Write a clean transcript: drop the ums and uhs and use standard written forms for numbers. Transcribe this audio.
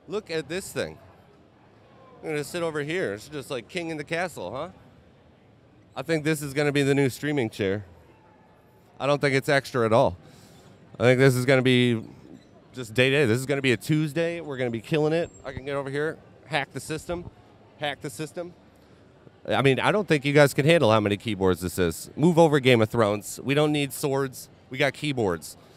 Look at this thing. I'm going to sit over here. It's just like king in the castle, huh? I think this is going to be the new streaming chair. I don't think it's extra at all. I think this is going to be just day-to-day. This is going to be a Tuesday. We're going to be killing it. I can get over here, hack the system. I mean, I don't think you guys can handle how many keyboards this is. Move over, Game of Thrones. We don't need swords. We got keyboards.